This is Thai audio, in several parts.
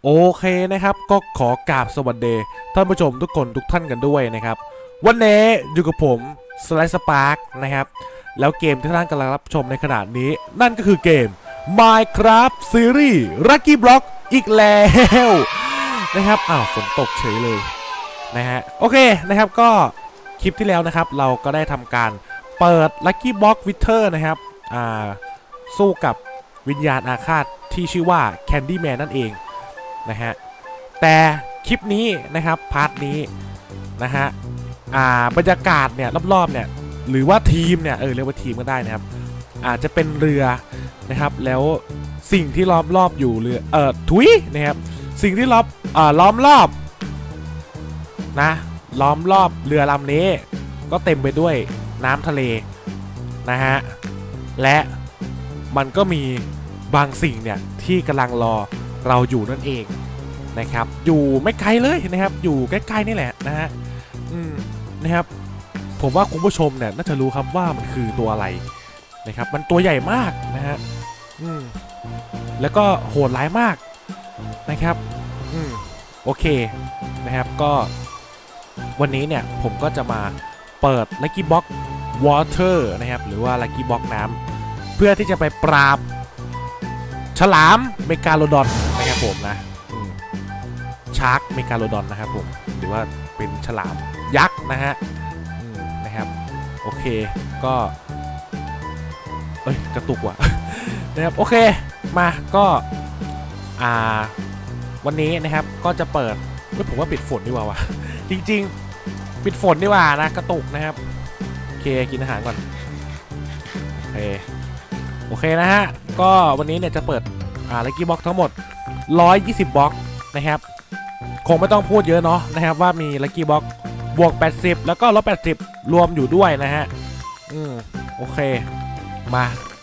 โอเคนะครับก็ขอกราบสวัสดีท่านผู้ชมทุกคนทุกท่านกันด้วยนะครับวันนี้อยู่กับผมสไลด์สปาร์กนะครับแล้วเกมที่ท่านกำลังรับชมในขณะนี้นั่นก็คือเกม Minecraft Series Lucky Block อีกแล้วนะครับฝนตกเฉยเลยนะฮะโอเคนะครับก็คลิปที่แล้วนะครับเราก็ได้ทำการเปิด Lucky Block Wither นะครับสู้กับวิญญาณอาฆาตที่ชื่อว่า Candyman นั่นเองนะฮะแต่คลิปนี้นะครับพาร์ทนี้นะฮะบรรยากาศเนี่ยรอบๆเนี่ยหรือว่าทีมเนี่ยเรียกว่าทีมก็ได้นะครับอาจจะเป็นเรือนะครับแล้วสิ่งที่ล้อมรอบอยู่เรือถุยนะครับสิ่งที่ล้อมรอบนะล้อมรอบเรือลำนี้ก็เต็มไปด้วยน้ำทะเลนะฮะและมันก็มีบางสิ่งเนี่ยที่กำลังรอเราอยู่นั่นเองนะครับอยู่ไม่ไกลเลยนะครับอยู่ใกล้ๆนี่แหละนะฮะนะครับผมว่าคุณผู้ชมเนี่ยน่าจะรู้ครับว่ามันคือตัวอะไรนะครับมันตัวใหญ่มากนะฮะแล้วก็โหดร้ายมากนะครับโอเคนะครับก็วันนี้เนี่ยผมก็จะมาเปิด Lucky Block Water นะครับหรือว่า Lucky Block น้ำเพื่อที่จะไปปราบฉลามเมกาโลดอนนะครับผมนะชาร์กเมกาโลดอนนะครับผมหรือว่าเป็นฉลามยักษ์นะฮะนะครับโอเคก็กระตุกว่ะ นะครับโอเคมาก็วันนี้นะครับก็จะเปิดผมว่าปิดฝนดีกว่าวะ จริงๆปิดฝนดีกว่านะกระตุกนะครับโอเคกินอาหารก่อนโอเคนะฮะก็วันนี้เนี่ยจะเปิดLucky Block ทั้งหมด120บล็อกนะครับคงไม่ต้องพูดเยอะเนาะนะครับว่ามี Lucky Block บวก80แล้วก็ลบ80รวมอยู่ด้วยนะฮะโอเคมา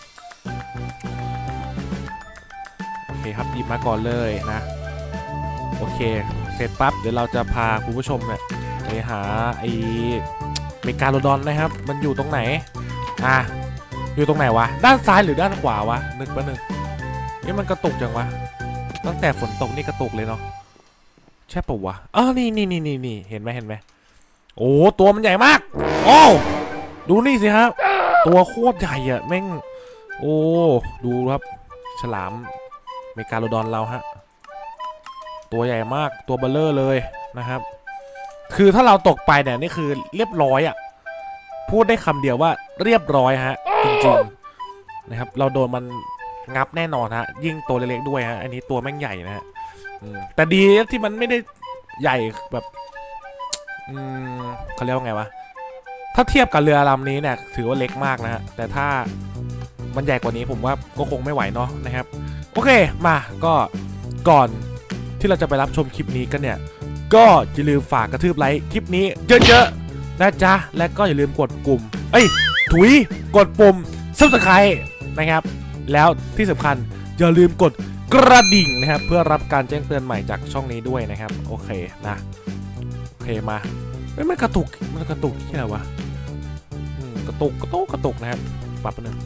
โอเคครับหยิบมาก่อนเลยนะโอเคเสร็จปั๊บเดี๋ยวเราจะพาคุณผู้ชมเนี่ยไปหาไอ้เมกาโลดอนนะครับมันอยู่ตรงไหนอยู่ตรงไหนวะด้านซ้ายหรือด้านขวาวะนึกแป๊บนึงนี่มันกระตุกจังวะตั้งแต่ฝนตกนี่กระตุกเลยเนาะใช่ปะวะนี่เห็นไหมโอ้ตัวมันใหญ่มากโอ้ดูนี่สิครับตัวโคตรใหญ่อะแม่งโอ้ดูครับฉลามเมกาโลดอนเราฮะตัวใหญ่มากตัวเบลเลอร์เลยนะครับคือถ้าเราตกไปเนี่ยนี่คือเรียบร้อยอะพูดได้คำเดียวว่าเรียบร้อยฮะจริงๆนะครับเราโดนมันงับแน่นอนฮะยิ่งตัวเล็กๆด้วยฮะอันนี้ตัวแม่งใหญ่นะฮะแต่ดีที่มันไม่ได้ใหญ่แบบเขาเรียกว่าไงวะถ้าเทียบกับเรือลำนี้เนี่ยถือว่าเล็กมากนะฮะแต่ถ้ามันใหญ่กว่านี้ผมว่าก็คงไม่ไหวเนาะนะครับโอเคมาก็ก่อนที่เราจะไปรับชมคลิปนี้กันเนี่ยก็อย่าลืมฝากกระทืบไลค์คลิปนี้เยอะๆนะจ๊ะและก็อย่าลืมกดปุ่มกดปุ่ม Subscribe นะครับแล้วที่สำคัญอย่าลืมกดกระดิ่งนะครับเพื่อรับการแจ้งเตือนใหม่จากช่องนี้ด้วยนะครับโอเคนะโอเคมามันกระตุกที่ไหนวะกระตุกนะครับปรับไปหนึ่ง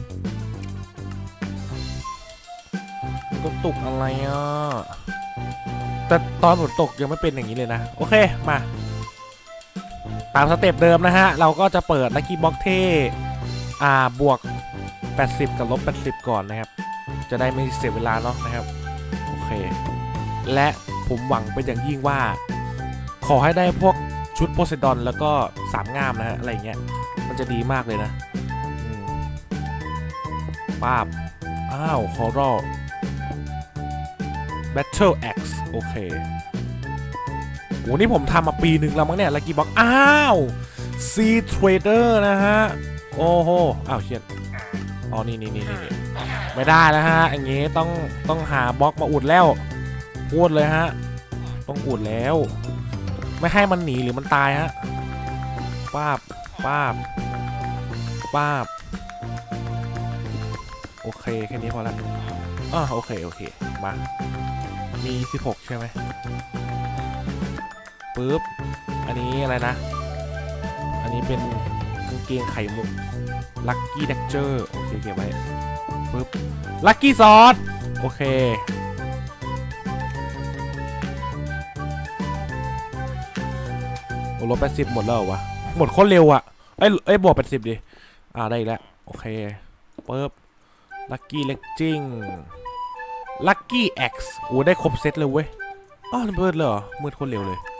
กระตุกอะไรแต่ตอนฝนตกยังไม่เป็นอย่างนี้เลยนะโอเคมาตามสเต็ปเดิมนะฮะเราก็จะเปิด Lucky Block เท่บวก80กับลบ80ก่อนนะครับจะได้ไม่เสียเวลาเนาะนะครับโอเคและผมหวังเป็นอย่างยิ่งว่าขอให้ได้พวกชุดโพไซดอนแล้วก็3ง่ามนะฮะอะไรเงี้ยมันจะดีมากเลยนะป้าบคอรัลBattle Axe โอเคโหนี่ผมทำมาปีหนึ่งแล้วมั้งเนี่ย Lucky Block Sea Trader นะฮะโอ้โหเชียนี่ไม่ได้แล้วฮะอย่างงี้ต้องหาบล็อกมาอุดแล้วพูดเลยฮะต้องอุดแล้วไม่ให้มันหนีหรือมันตายฮะป้าบโอเคแค่นี้พอแล้วโอเคมามี16ใช่ไหมปึ๊บอันนี้อะไรนะอันนี้เป็นกางเกงไข่มุกLucky Dagger โอเคเก็บไว้ปึ๊บ Lucky Sword โอเคโอ้ลบ80หมดแล้ววะหมดโคตรเร็วอะเอ้ยบวก80ดิได้อีกแล้วโอเคเปิบลัคกี้เล็กจิ้งลัคกี้เอ็กซ์โอ้ได้ครบเซตเลยเว้ยมืดเลยเหรอมืดโคตรเร็วเลย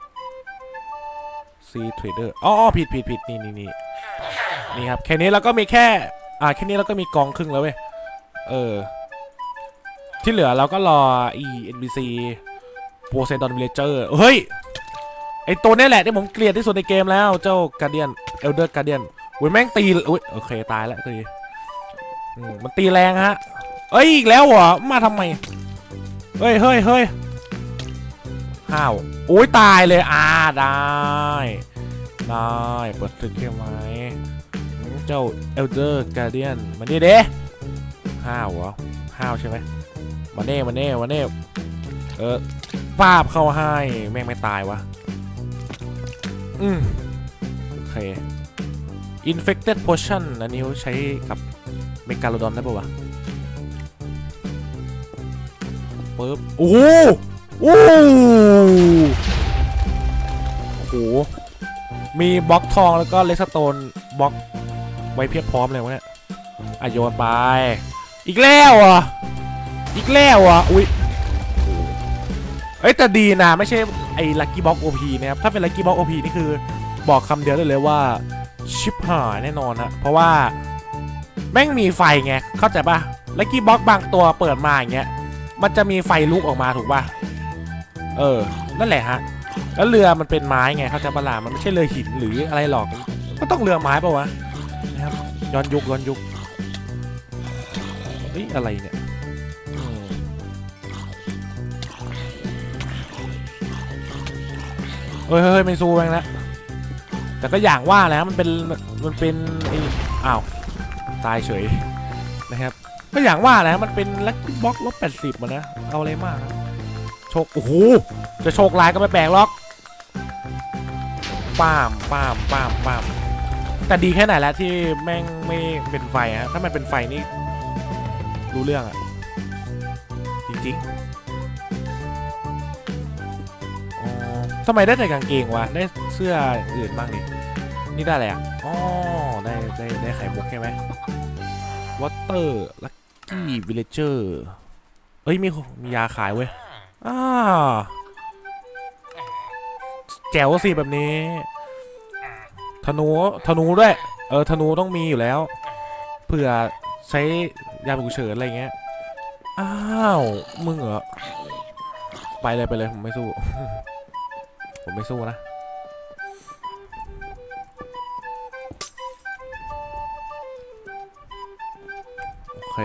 ซีเทรดเดอร์ผิดนี่ครับแค่นี้เราก็มีแค่แค่นี้เราก็มีกองครึ่งแล้วเว้ยที่เหลือเราก็รอNPC โพไซดอนวิลเลเจอร์เฮ้ยไอตัวนี้แหละที่ผมเกลียดที่สุดในเกมแล้วเจ้าการเดียนเอลเดอร์การเดียนอุ้ยแม่งตีอุ้ยโอเคตายแล้วตีมันตีแรงฮะอีกแล้วเหรอมาทำไมเฮ้ยห้าวอุ้ยตายเลยได้เปิดศึกใช่ไหมเจ้าเอลเดอร์การเดียนมาดิเด้ห้าวเหรอห้าวใช่ไหมมาเน่ป้าบเข้าให้แม่งไม่ตายวะโอเค infected potion อันนี้ใช้กับเมกาโลดอนได้ป่าวะปึ๊บโอ้โหมีบล็อกทองแล้วก็เลสโตนบล็อกไว้เพียบพร้อมเลยวะเนี่ยโยนไปอีกแล้วอุ้ยแต่ดีนะไม่ใช่ไอ้ลัคกี้บ็อก OP นะครับถ้าเป็นลัคกี้บ็อก OP นี่คือบอกคำเดียวได้เลยว่าชิปหายแน่นอนนะเพราะว่าแม่งมีไฟไงเข้าใจป่ะลัคกี้บ็อกบางตัวเปิดมาอย่างเงี้ยมันจะมีไฟลุกออกมาถูกป่ะนั่นแหละฮะแล้วเรือมันเป็นไม้ไงเข้าใจป่ะล่ะมันไม่ใช่เรือหินหรืออะไรหรอกก็ต้องเรือไม้ป่ะวะนะครับย้อนยุคอะไรเนี่ยเฮ้ยไม่สู้แม่งแล้วแต่ก็อย่างว่าแล้วมันเป็นตายเฉยนะครับก็อย่างว่าแล้วมันเป็นลัคกี้บ็อกลบ80มานะเอาอะไรมากโชคโอ้โหจะโชคลายก็ไม่แปลกหรอกป้ามแต่ดีแค่ไหนแล้วที่แม่งไม่เป็นไฟฮะถ้ามันเป็นไฟนี่รู้เรื่องอะจริงทำไมได้แต่กางเกงวะได้เสื้ออื่นบ้างดินี่ได้อะไรอ่ะได้ไข่มุกใช่ไหมวอเตอร์ลัคกี้วิลเลเจอร์มียาขายเว้ยแจ๋วสิแบบนี้ธนูด้วยธนูต้องมีอยู่แล้วเผื่อใช้ยาฉุกเฉินอะไรเงี้ยมึงเหรอไปเลยผมไม่สู้ ผมไม่สู้นะโอเค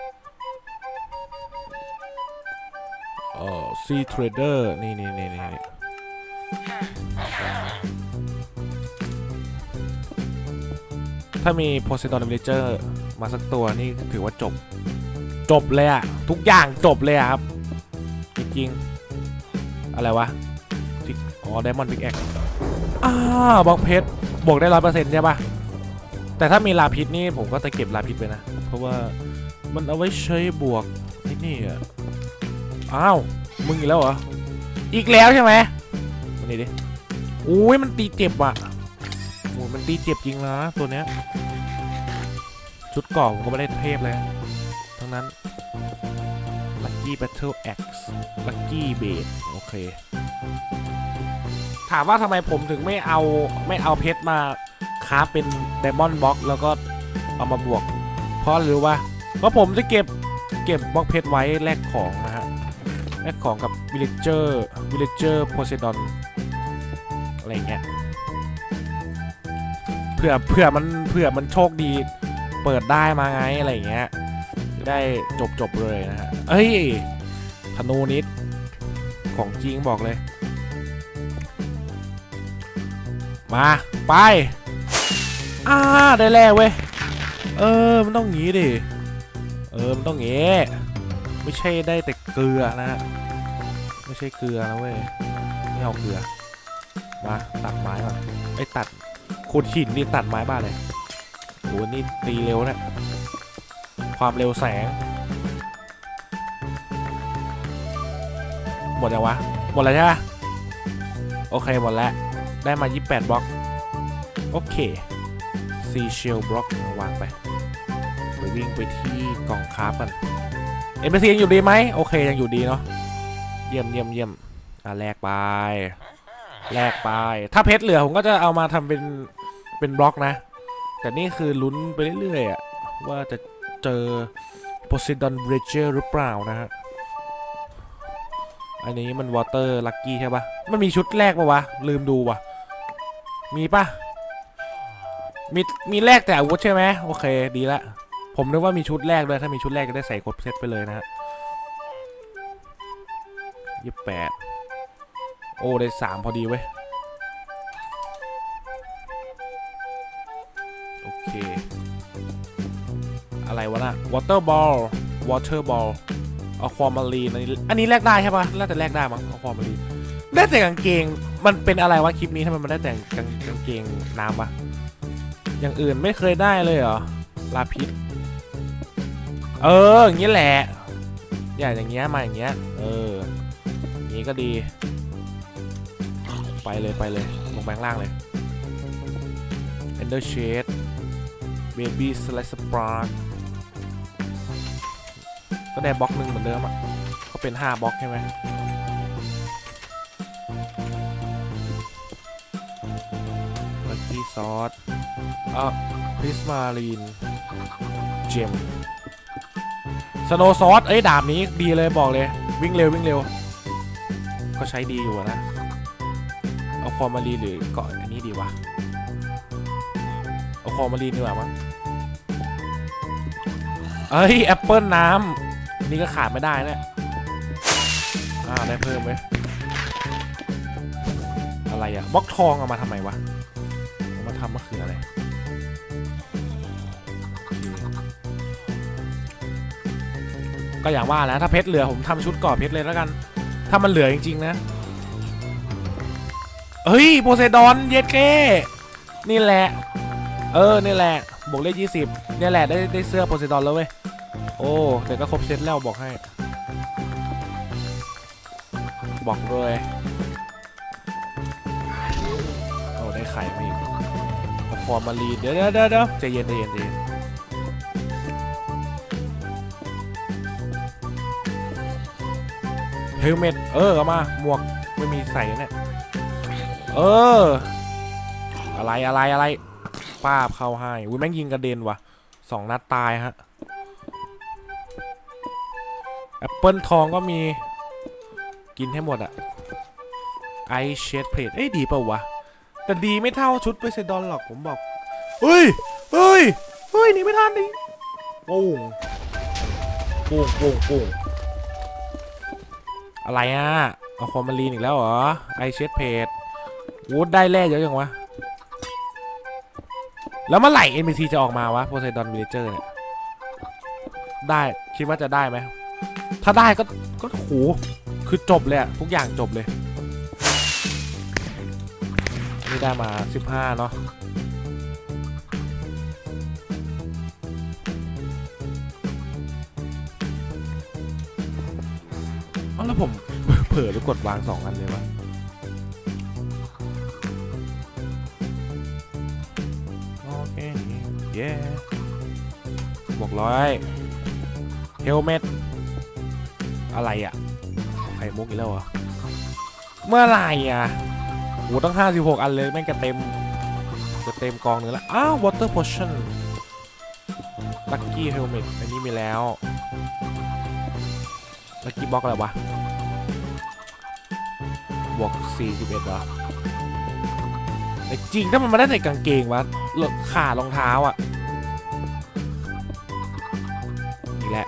ซีเทรดเดอร์นี่ถ้ามีโพไซดอนวิลเลเจอร์มาสักตัวนี่ถือว่าจบเลยอะทุกอย่างจบเลยอะครับจริงๆอะไรวะไดมอนด์พิกแอคบล็อกเพชรบวกได้ 100% ใช่ปะแต่ถ้ามีลาพิษนี่ผมก็จะเก็บลาพิษไปนะเพราะว่ามันเอาไว้ใช้บวกนี่มึงอีกแล้วเหรออีกแล้วใช่ไหมมานี่ดิอุ้ยมันตีเจ็บอ่ะมันตีเจ็บจริงนะตัวเนี้ยชุดเกราะผมก็ไม่ได้เทพเลยทั้งนั้นลัคกี้แบทเทิลแอ็กซ์ลัคกี้เบดโอเคถามว่าทำไมผมถึงไม่เอาเพชรมาคราฟเป็นไดมอนด์บล็อกแล้วก็เอามาบวกเพราะหรือว่าผมจะเก็บบล็อกเพชรไว้แลกของนะฮะแลกของกับวิลเลเจอร์โพไซดอนอะไรเงี้ยเผื่อมันโชคดีเปิดได้มาไงอะไรเงี้ยจะได้จบเลยนะฮะธนูนิดของจริงบอกเลยมาไปได้แล้วเว้ยมันต้องงี้ดิมันต้องงี้ไม่ใช่ได้แต่เกลือนะฮะไม่ใช่เกลือนะเว้ยไม่เอาเกลือมาตัดไม้ก่อนตัดขุดหินนี่ตัดไม้บ้าเลยโหนี่ตีเร็วนะความเร็วแสงหมดแล้ววะหมดแล้วใช่ไหมโอเคหมดแล้วได้มา28บล็อกโอเคซีเชลบล็อกวางไปวิ่งไปที่กล่องคราฟกันNPCยังอยู่ดีไหมโอเคยังอยู่ดีเนาะเยี่ยมแลกไปถ้าเพชรเหลือผมก็จะเอามาทำเป็นบล็อกนะแต่นี่คือลุ้นไปเรื่อยๆอะว่าจะเจอโพไซดอนเรเจอร์หรือเปล่านะฮะอันนี้มันวอเตอร์ลัคกี้ใช่ปะมันมีชุดแรกปะวะลืมดูวะมีปะมีแรกแต่อาวุธใช่ไหมโอเคดีละผมนึกว่ามีชุดแรกด้วยถ้ามีชุดแรกก็ได้ใส่ครบเซตไปเลยนะฮะ28โอ้ได้3พอดีเว้ยโอเคอะไรวะน่ะ water ball เอาความมารีนอันนี้แลกได้ใช่ปะน่าจะแลกได้มั้งเอาความมารีนได้แต่กางเกงมันเป็นอะไรวะคลิปนี้ทำไมมันได้แต่กางเกงน้ำวะอย่างอื่นไม่เคยได้เลยเหรอลาพิษอย่างเงี้ยแหละอย่างเงี้ยมาอย่างเงี้ยอย่างงี้ก็ดีไปเลยลงแบงล่างเลย Ender Shade Baby Slice Spark ก็ได้บล็อกหนึ่งเหมือนเดิมอ่ะก็เป็น5บล็อกใช่ไหมลัคกี้ซอสพริสมารีนเจมสโนซอสดาบนี้ดีเลยบอกเลยวิ่งเร็วก็ใช้ดีอยู่นะเอาคอมารีหรือเกาะอันนี้ดีวะเอาคอมารีดีกว่ามั้งแอปเปิลน้ำนี่ก็ขาดไม่ได้นะได้เพิ่มไหมอะไรอะบล็อกทองเอามาทำไมวะเอามาทำก็คืออะไรก็อย่างว่าแล้วถ้าเพชรเหลือผมทำชุดก่อเพชรเลยแล้วกันถ้ามันเหลือจริงๆนะโพไซดอนเย็ดเก้นี่แหละนี่แหละบวกเลข20นี่แหละได้เสื้อโพไซดอนแล้วเว้ยโอ้เดี๋ยวก็ครบเซตแล้วบอกให้บอกเลยได้ไข่มาอีกฟอร์มาลีเดี๋ยวใจเย็นเฮลเมตเอามาหมวกไม่มีใส่เนี่ยอะไรป้าบเข้าให้แม่งยิงกระเด็นว่ะ2 นัดตายฮะแอปเปิลทองก็มีกินให้หมดอะไอเชดเพลทดีเปล่าวะแต่ดีไม่เท่าชุดโพไซดอนหรอกผมบอกเฮ้ยหนีไม่ทันดิปุ้งอะไรอ่ะเอาคอมมารีนอีกแล้วเหรอไอเชดเพจวูดได้แร่เยอะจังวะแล้วเมื่อไหร่ NPC จะออกมาวะโพไซดอนวิลเลเจอร์เนี่ยได้คิดว่าจะได้ไหมถ้าได้ก็โหคือจบเลยอะทุกอย่างจบเลยนี่ได้มา15เนาะแล้วผมเผลอไปกดวาง2 อันเลยวะโอเคบวก100เฮลเมตอะไรอ่ะไข่มุกอีกแล้วเหรอเมื่อไหร่อ่ะโหต้อง56 อันเลยแม่งจะเต็มกองเนื้อละwater potion lucky helmet อันนี้มีแล้ว lucky box อะไรวะบวก41เหรอแต่จริงถ้ามันมาได้ใส่กางเกงวะขาดรองเท้าอ่ะนี่แหละ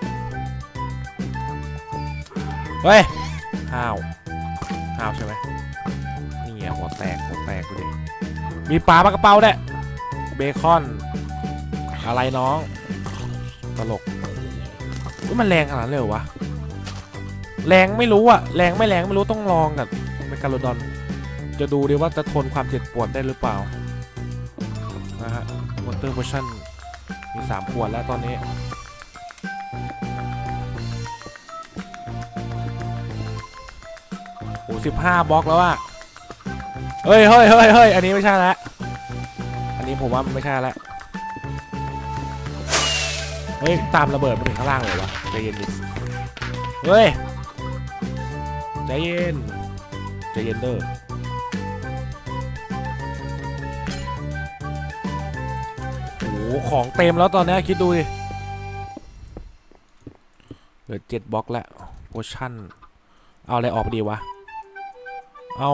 เฮ้ยห้าวใช่ไหมนี่ไงหัวแตกดูดิมีปลากระเป๋าเนี่ยเบคอนอะไรน้องตลกมันแรงขนาดนั้นเลยเหรอวะแรงไม่รู้อะแรงไม่รู้ต้องลองกับเมกาโลดอนจะดูดิว่าจะทนความเจ็บปวดได้หรือเปล่านะฮะวอเตอร์โพชั่นมี3 ขวดแล้วตอนนี้โอ้15 บล็อกแล้วอะเฮ้ยเฮ้ยเฮ้ยเฮ้ยอันนี้ไม่ใช่แล้วอันนี้ผมว่ามันไม่ใช่แล้วเฮ้ยตามระเบิดมาถึงข้างล่างเลยวะใจเย็นดิเฮ้ยใจเย็นใจเย็นเด้อโอ้โหของเต็มแล้วตอนนี้คิดดูดิเหลือ7บล็อกแล้วโพชั่นเอาอะไรออกดีวะเอา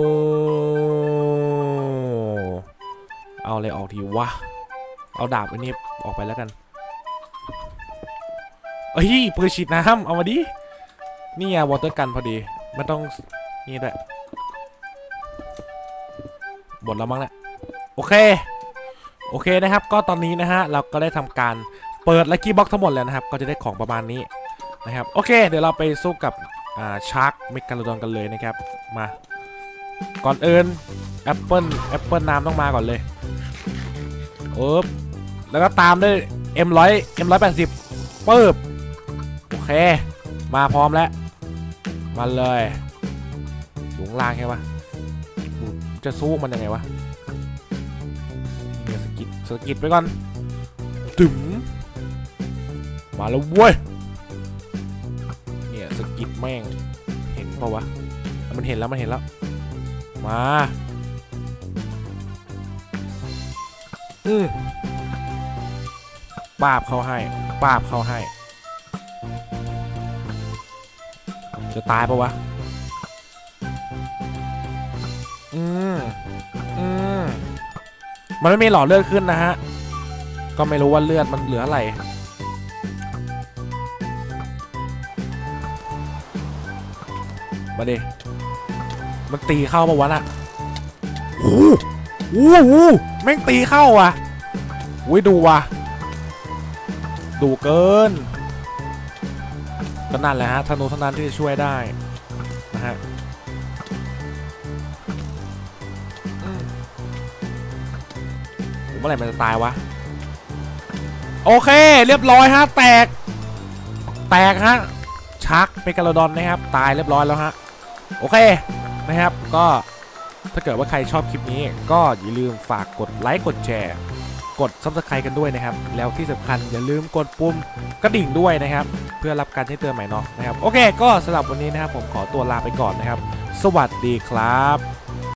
อะไรออกดีวะเอาดาบอันนี้ออกไปแล้วกันเฮ้ยปืนฉีดน้ำเอามาดินี่อะวอเตอร์กันพอดีไม่ต้องนี่ด้วยหมดแล้วมั้งเนี่ยโอเคนะครับก็ตอนนี้นะฮะเราก็ได้ทำการเปิดลัคกี้บ็อกทั้งหมดแล้วนะครับก็จะได้ของประมาณนี้นะครับโอเคเดี๋ยวเราไปสู้กับชาร์กเมกาโลดอนกันเลยนะครับมาก่อนอื่นแอปเปิลน้ำต้องมาก่อนเลยแล้วก็ตามด้วย M180 ปึ๊บโอเคมาพร้อมแล้วมาเลยอยู่ข้างล่างใช่ปะจะสู้มันยังไงวะเนี่ยสกิดไปก่อนถึงมาแล้วเว้ยเนี่ยสกิดแม่งเห็นเปล่าวะมันเห็นแล้วมาปาบเข้าให้จะตายปะวะมันไม่มีหลอดเลือดขึ้นนะฮะก็ไม่รู้ว่าเลือดมันเหลืออะไรมาดิมันตีเข้าปะวะน่ะโอ้โหแม่งตีเข้าอ่ะอุ้ยดูว่ะดูเกินก็นั่นแหละฮะธนูเท่านั้นที่จะช่วยได้นะฮะเมื่อไหร่มันจะตายวะโอเคเรียบร้อยฮะแตกฮะชักเมกาโลดอนนะครับตายเรียบร้อยแล้วฮะโอเคนะครับก็ถ้าเกิดว่าใครชอบคลิปนี้ก็อย่าลืมฝากกดไลค์กดแชร์กด Subscribe กันด้วยนะครับแล้วที่สำคัญอย่าลืมกดปุ่มกระดิ่งด้วยนะครับเพื่อรับการแจ้งเตือนใหม่เนาะนะครับโอเคก็สำหรับวันนี้นะครับผมขอตัวลาไปก่อนนะครับสวัสดีครับ